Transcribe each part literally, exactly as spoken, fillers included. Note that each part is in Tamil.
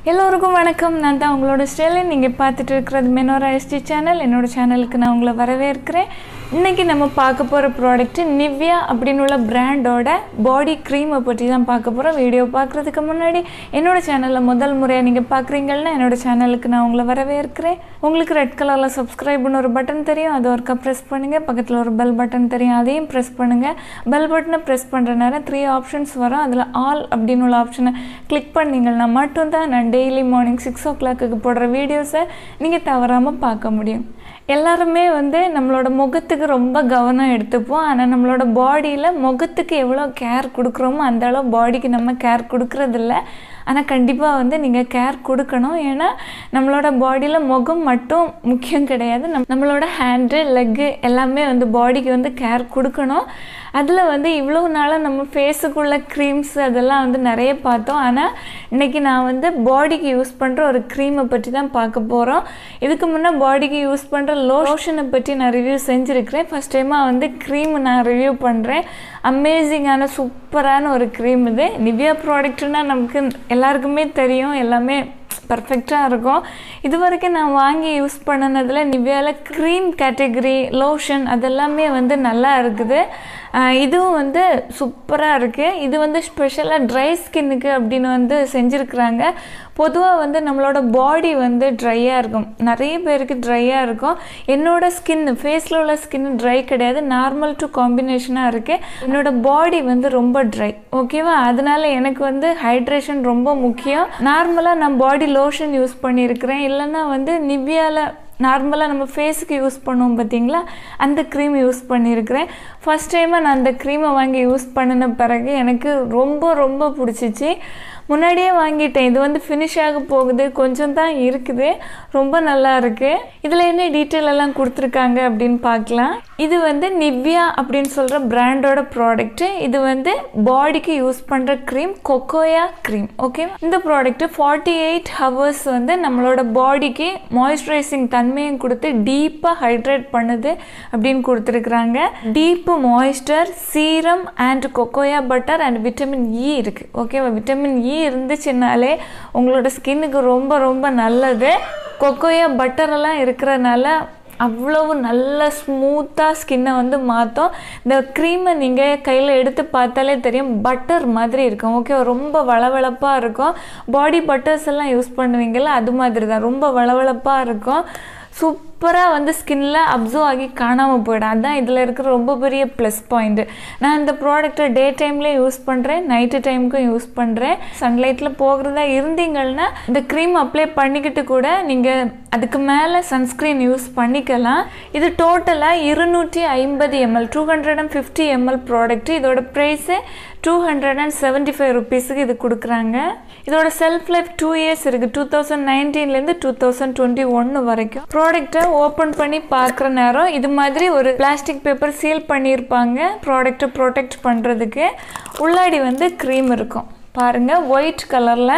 எல்லோருக்கும் வணக்கம். நான் தான் உங்களோட ஸ்டைலின். நீங்கள் பார்த்துட்டு இருக்கிறது மெனோரா எஸ்டி சேனல். என்னோட சேனலுக்கு நான் உங்களை வரவேற்கிறேன். இன்றைக்கி நம்ம பார்க்க போகிற ப்ராடக்ட்டு நிவ்யா அப்படின்னு உள்ள பிராண்டோட பாடி க்ரீமை பற்றி தான் பார்க்க போகிறோம். வீடியோ பார்க்குறதுக்கு முன்னாடி என்னோட சேனலில் முதல் முறையாக நீங்கள் பார்க்குறீங்கன்னா என்னோட சேனலுக்கு நான் உங்களை வரவேற்கிறேன். உங்களுக்கு ரெட் கலரில் சப்ஸ்கிரைப்னு ஒரு பட்டன் தெரியும், அது ஒருக்கா ப்ரெஸ் பண்ணுங்கள். பக்கத்தில் ஒரு பெல் பட்டன் தெரியும், அதையும் ப்ரெஸ் பண்ணுங்கள். பெல் பட்டனை ப்ரெஸ் பண்ணுற நேரம் த்ரீ ஆப்ஷன்ஸ் வரும். அதில் ஆல் அப்படின்னு உள்ள ஆப்ஷனை கிளிக் பண்ணிங்கன்னா மட்டும்தான் நான் daily morning six o'clock போடுற வீடியோஸை நீங்கள் தவறாமல் பார்க்க முடியும். எல்லாருமே வந்து நம்மளோட முகத்துக்கு ரொம்ப கவனம் எடுத்துப்போம். ஆனால் நம்மளோட பாடியில் முகத்துக்கு எவ்வளோ கேர் கொடுக்குறோமோ அந்த அளவு பாடிக்கு நம்ம கேர் கொடுக்குறதில்ல. ஆனால் கண்டிப்பாக வந்து நீங்கள் கேர் கொடுக்கணும். ஏன்னா நம்மளோட பாடியில் முகம் மட்டும் முக்கியம் கிடையாது, நம் நம்மளோட ஹேண்டு லெக்கு எல்லாமே வந்து பாடிக்கு வந்து கேர் கொடுக்கணும். அதில் வந்து இவ்வளோ நாளாக நம்ம ஃபேஸுக்குள்ள க்ரீம்ஸ் அதெல்லாம் வந்து நிறைய பார்த்தோம். ஆனால் இன்றைக்கி நான் வந்து பாடிக்கு யூஸ் பண்ணுற ஒரு க்ரீமை பற்றி தான் பார்க்க போகிறோம். இதுக்கு முன்னே பாடிக்கு யூஸ் பண்ணுற லோஷனை பற்றி நான் ரிவ்யூ செஞ்சுருக்கிறேன். ஃபஸ்ட் டைமாக வந்து க்ரீம் நான் ரிவ்யூ பண்ணுறேன். அமேசிங்கான சூப்பரான ஒரு க்ரீம் இது. நிவ்யா ப்ராடக்ட்னால் நமக்கு எல்லாருக்குமே தெரியும், எல்லாமே பர்ஃபெக்டாக இருக்கும். இது வரைக்கும் நான் வாங்கி யூஸ் பண்ணினதில் நிவ்யாவில் க்ரீம் கேட்டகரி லோஷன் அதெல்லாமே வந்து நல்லா இருக்குது. இதுவும் வந்து சூப்பராக இருக்குது. இது வந்து ஸ்பெஷலாக ட்ரை ஸ்கின்னுக்கு அப்படின்னு வந்து செஞ்சுருக்குறாங்க. பொதுவாக வந்து நம்மளோட பாடி வந்து ட்ரையாக இருக்கும், நிறைய பேருக்கு ட்ரையாக இருக்கும். என்னோடய ஸ்கின் ஃபேஸில் உள்ள ஸ்கின் ட்ரை கிடையாது, நார்மல் டு காம்பினேஷனாக இருக்குது. என்னோடய பாடி வந்து ரொம்ப ட்ரை, ஓகேவா? அதனால எனக்கு வந்து ஹைட்ரேஷன் ரொம்ப முக்கியம். நார்மலாக நான் பாடி லோஷன் யூஸ் பண்ணியிருக்கிறேன், இல்லைன்னா வந்து நிவ்யாவில் நார்மலாக நம்ம ஃபேஸுக்கு யூஸ் பண்ணுவோம் பார்த்தீங்களா, அந்த க்ரீம் யூஸ் பண்ணியிருக்கிறேன். ஃபஸ்ட் டைமாக நான் அந்த க்ரீமை வாங்கி யூஸ் பண்ணின பிறகு எனக்கு ரொம்ப ரொம்ப பிடிச்சிச்சு. முன்னாடியே வாங்கிட்டேன். இது வந்து ஃபினிஷ் ஆக போகுது, கொஞ்சம் தான் இருக்குது, ரொம்ப நல்லா இருக்குது. இதில் என்ன டீட்டெயில் எல்லாம் கொடுத்துருக்காங்க அப்படின்னு பார்க்கலாம். இது வந்து நிவ்யா அப்படின்னு சொல்கிற பிராண்டோட ப்ராடக்ட்டு. இது வந்து பாடிக்கு யூஸ் பண்ணுற க்ரீம், கொக்கோயா க்ரீம், ஓகே. இந்த ப்ராடக்ட்டு ஃபார்ட்டி எயிட் ஹவர்ஸ் வந்து நம்மளோட பாடிக்கு மாய்ஸ்சரைசிங் தன்மையும் கொடுத்து டீப்பாக ஹைட்ரேட் பண்ணுது அப்படின்னு கொடுத்துருக்குறாங்க. Deep moisture, serum and cocoa butter and vitamin E இருக்குது, ஓகேவா? விட்டமின் இ இருந்துச்சுனாலே உங்களோட ஸ்கின்னுக்கு ரொம்ப ரொம்ப நல்லது. கொக்கோயா பட்டரெல்லாம் இருக்கிறனால அவ்வளவு நல்ல ஸ்மூத்தாக ஸ்கின்னை வந்து மாற்றும். இந்த க்ரீமை நீங்கள் கையில் எடுத்து பார்த்தாலே தெரியும், பட்டர் மாதிரி இருக்கும், ஓகே. ரொம்ப வளவளப்பாக இருக்கும். பாடி பட்டர்ஸ் எல்லாம் யூஸ் பண்ணுவீங்கள்ல, அது மாதிரி தான் ரொம்ப வளவளப்பாக இருக்கும். சூப்பராக வந்து ஸ்கின்ல அப்சர்வ் ஆகி காணாமல் போயிடும். அதுதான் இதில் இருக்கிற ரொம்ப பெரிய ப்ளஸ் பாயிண்ட்டு. நான் இந்த ப்ராடக்டை டே டைம்லேயும் யூஸ் பண்ணுறேன், நைட்டு டைமுக்கும் யூஸ் பண்ணுறேன். சன்லைட்டில் போகிறதா இருந்தீங்கன்னா இந்த க்ரீம் அப்ளை பண்ணிக்கிட்டு கூட நீங்கள் அதுக்கு மேலே சன்ஸ்க்ரீன் யூஸ் பண்ணிக்கலாம். இது டோட்டலாக இருநூற்றி ஐம்பது ML two hundred and fifty ML product. இதோட price two hundred and seventy five ருபீஸுக்கு இது கொடுக்குறாங்க. இதோட செல்ஃப் லைஃப் டூ இயர்ஸ் இருக்குது, டூ தௌசண்ட் நைன்டீன்லேருந்து டூ தௌசண்ட் டுவெண்ட்டி ஒன்று வரைக்கும். ப்ராடக்டை ஓப்பன் பண்ணி பார்க்குற நேரம் இது மாதிரி ஒரு பிளாஸ்டிக் பேப்பர் சீல் பண்ணியிருப்பாங்க ப்ராடக்டை ப்ரொடெக்ட் பண்ணுறதுக்கு. உள்ளாடி வந்து க்ரீம் இருக்கும் பாருங்கள், ஒயிட் கலரில்.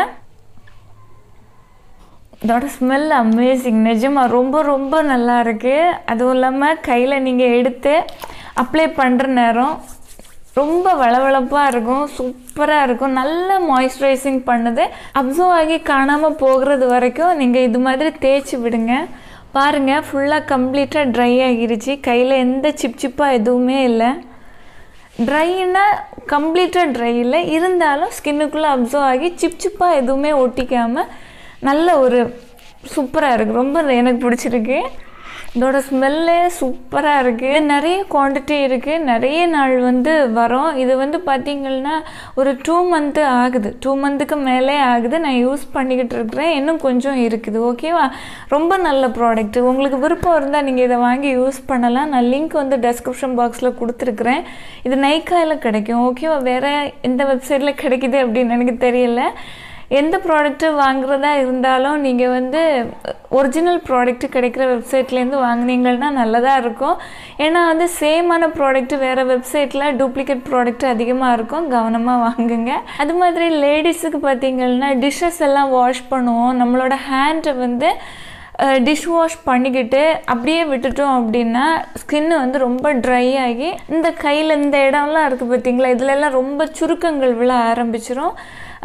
இதோட ஸ்மெல் அமேசிங், நிஜமாக ரொம்ப ரொம்ப நல்லா இருக்குது. அதுவும் இல்லாமல் கையில் நீங்கள் எடுத்து அப்ளை பண்ணுற நேரம் ரொம்ப வளவளப்பாக இருக்கும், சூப்பராக இருக்கும், நல்ல மாய்ஸ்சரைசிங் பண்ணுது. அப்சர்வ் ஆகி காணாமல் போகிறது வரைக்கும் நீங்கள் இது மாதிரி தேய்ச்சி விடுங்க. பாருங்கள், ஃபுல்லாக கம்ப்ளீட்டாக ட்ரை ஆகிருச்சு. கையில் எந்த சிப் சிப்பாக எதுவுமே இல்லை. ட்ரைன்னா கம்ப்ளீட்டாக ட்ரை இல்லை, இருந்தாலும் ஸ்கின்னுக்குள்ளே அப்சர்வ் ஆகி சிப் சிப்பாக எதுவுமே ஒட்டிக்காமல் நல்ல ஒரு சூப்பராக இருக்குது. ரொம்ப எனக்கு பிடிச்சிருக்கு. இதோட ஸ்மெல்லே சூப்பராக இருக்குது. நிறைய குவான்டிட்டி இருக்குது, நிறைய நாள் வந்து வரும். இது வந்து பார்த்திங்கன்னா ஒரு டூ மந்த்து ஆகுது, டூ மந்த்துக்கு மேலே ஆகுது நான் யூஸ் பண்ணிக்கிட்டு இருக்கிறேன். இன்னும் கொஞ்சம் இருக்குது, ஓகேவா? ரொம்ப நல்ல ப்ராடக்ட்டு. உங்களுக்கு விருப்பம் இருந்தால் நீங்கள் இதை வாங்கி யூஸ் பண்ணலாம். நான் லிங்க் வந்து டெஸ்கிரிப்ஷன் பாக்ஸில் கொடுத்துருக்குறேன். இது நைக்காயில் கிடைக்கும், ஓகேவா? வேறு எந்த வெப்சைட்டில் கிடைக்குது அப்படின்னு எனக்கு தெரியல. எந்த ப்ராடக்ட்டு வாங்குறதா இருந்தாலும் நீங்கள் வந்து ஒரிஜினல் ப்ராடக்ட்டு கிடைக்கிற வெப்சைட்லேருந்து வாங்கினீங்கன்னா நல்லதாக இருக்கும். ஏன்னா வந்து சேமான ப்ராடக்ட்டு வேறு வெப்சைட்டில் டூப்ளிகேட் ப்ராடக்ட்டு அதிகமாக இருக்கும், கவனமாக வாங்குங்க. அது மாதிரி லேடிஸுக்கு பார்த்திங்கன்னா டிஷ்ஷஸ் எல்லாம் வாஷ் பண்ணுவோம், நம்மளோட ஹேண்டை வந்து டிஷ் வாஷ் பண்ணிக்கிட்டு அப்படியே விட்டுட்டோம் அப்படின்னா ஸ்கின் வந்து ரொம்ப ட்ரை ஆகி இந்த கையில் இந்த இடம்லாம் இருக்குது பார்த்தீங்களா, இதிலெல்லாம் ரொம்ப சுருக்கங்கள் விழ ஆரம்பிச்சிடும்.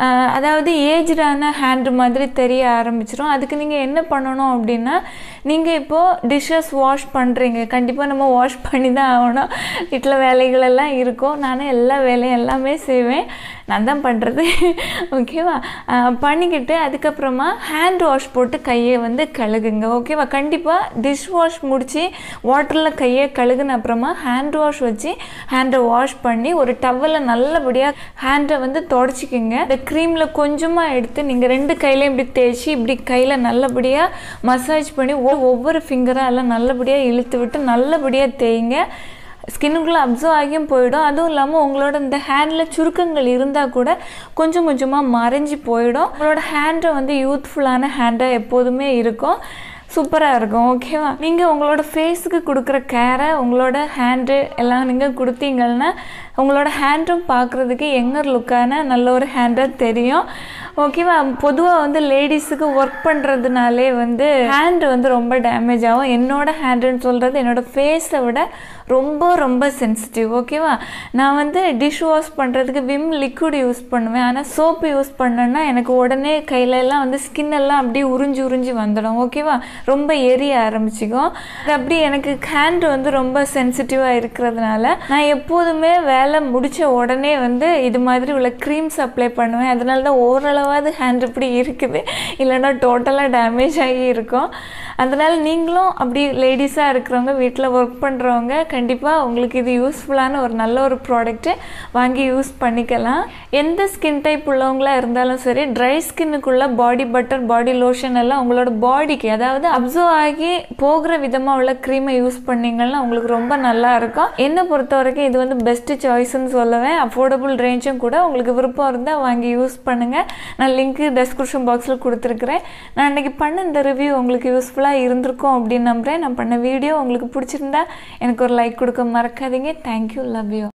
அதாவது ஏஜ்டான ஹேண்ட் மாதிரி தெரிய ஆரம்பிச்சிடும். அதுக்கு நீங்கள் என்ன பண்ணணும் அப்படின்னா, நீங்கள் இப்போது டிஷ்ஷஸ் வாஷ் பண்ணுறீங்க, கண்டிப்பாக நம்ம வாஷ் பண்ணி தான் ஆகணும். வீட்டில் வேலைகளெல்லாம் இருக்கும். நானும் எல்லா வேலையும் எல்லாமே செய்வேன், நான் தான் பண்ணுறது. ஓகேவா? பண்ணிக்கிட்டு அதுக்கப்புறமா ஹேண்ட் வாஷ் போட்டு கையை வந்து கழுகுங்க. ஓகேவா? கண்டிப்பாக டிஷ் வாஷ் முடித்து வாட்டரில் கையை கழுகுன அப்புறமா ஹேண்ட் வாஷ் வச்சு ஹேண்டை வாஷ் பண்ணி ஒரு டவலில் நல்லபடியாக ஹேண்டை வந்து தொடச்சிக்கிங்க. இந்த க்ரீமில் கொஞ்சமாக எடுத்து நீங்கள் ரெண்டு கையிலையும் இப்படி தேய்ச்சி இப்படி கையில் நல்லபடியாக மசாஜ் பண்ணி ஒவ்வொரு ஃபிங்கராக எல்லாம் நல்லபடியாக இழுத்து விட்டு நல்லபடியாக தேய்ங்க. ஸ்கின்னுக்குள்ளே அப்சர்வ் ஆகியும் போயிடும். அதுவும் இல்லாமல் உங்களோட இந்த ஹேண்டில் சுருக்கங்கள் இருந்தால் கூட கொஞ்சம் கொஞ்சமாக மறைஞ்சி போயிடும். உங்களோட ஹேண்டை வந்து யூத்ஃபுல்லான ஹேண்டாக எப்போதுமே இருக்கும், சூப்பராக இருக்கும். ஓகேவா? நீங்கள் உங்களோட ஃபேஸுக்கு கொடுக்குற கேரை உங்களோட ஹேண்டு எல்லாம் நீங்கள் கொடுத்தீங்கன்னா உங்களோட ஹேண்டும் பார்க்குறதுக்கு எங்கர் லுக்கான நல்ல ஒரு ஹேண்டாக தெரியும். ஓகேவா? பொதுவாக வந்து லேடிஸுக்கு ஒர்க் பண்ணுறதுனாலே வந்து ஹேண்டு வந்து ரொம்ப டேமேஜ் ஆகும். என்னோடய ஹேண்டுன்னு சொல்கிறது என்னோடய ஃபேஸை விட ரொம்ப ரொம்ப சென்சிட்டிவ். ஓகேவா? நான் வந்து டிஷ் வாஷ் பண்ணுறதுக்கு விம் லிக்விட் யூஸ் பண்ணுவேன். ஆனால் சோப்பு யூஸ் பண்ணேன்னா எனக்கு உடனே கையிலெல்லாம் வந்து ஸ்கின்னெல்லாம் அப்படியே உறிஞ்சி உறிஞ்சி வந்துடும். ஓகேவா? ரொம்ப எரிய ஆரம்பிச்சிக்கும். அது அப்படி எனக்கு ஹேண்டு வந்து ரொம்ப சென்சிட்டிவாக இருக்கிறதுனால நான் எப்போதுமே வேலை முடித்த உடனே வந்து இது மாதிரி உள்ள க்ரீம்ஸ் அப்ளை பண்ணுவேன். அதனால தான் ஓரளவாவது ஹேண்ட் இப்படி இருக்குது, இல்லைன்னா டோட்டலாக டேமேஜ் ஆகி இருக்கும். அதனால் நீங்களும் அப்படி லேடிஸாக இருக்கிறவங்க, வீட்டில் ஒர்க் பண்ணுறவங்க கண்டிப்பாக உங்களுக்கு இது யூஸ்ஃபுல்லான ஒரு நல்ல ஒரு ப்ராடக்ட்டு வாங்கி யூஸ் பண்ணிக்கலாம். எந்த ஸ்கின் டைப் உள்ளவங்களாக இருந்தாலும் சரி, ட்ரை ஸ்கின்னுக்குள்ள பாடி பட்டர், பாடி லோஷன் எல்லாம் உங்களோட பாடிக்கு, அதாவது அப்சர்வ் ஆகி போகிற விதமாக உள்ள க்ரீமை யூஸ் பண்ணிங்கன்னா உங்களுக்கு ரொம்ப நல்லா இருக்கும். என்னை பொறுத்த வரைக்கும் இது வந்து பெஸ்ட்டு சாய்ஸ்ன்னு சொல்லுவேன். அஃபோர்டபுள் ரேஞ்சும் கூட. உங்களுக்கு விருப்பம் இருந்தால் வாங்கி யூஸ் பண்ணுங்கள். நான் லிங்க்கு டெஸ்கிரிப்ஷன் பாக்ஸில் கொடுத்துருக்குறேன். நான் அன்றைக்கி பண்ண இந்த ரிவ்யூ உங்களுக்கு யூஸ்ஃபுல்லாக இருந்திருக்கும் அப்படின்னு நம்புகிறேன். நான் பண்ண வீடியோ உங்களுக்கு பிடிச்சிருந்தா எனக்கு ஒரு லைக் கொடுக்க மறக்காதீங்க. Thank you, love you.